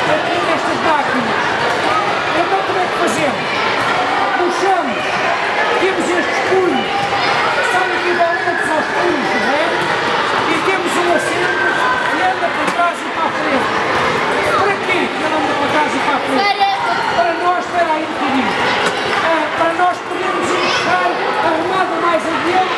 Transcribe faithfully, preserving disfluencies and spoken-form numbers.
aqui nestas máquinas. Então como é que fazemos? Puxamos, temos estes punhos, que são equivalentes aos punhos de ré, e temos um assento que anda para trás e para a frente. Para quê que ele anda para trás e para a frente? Para nós, espera aí um bocadinho, uh, para nós podermos enxergar arrumado mais adiante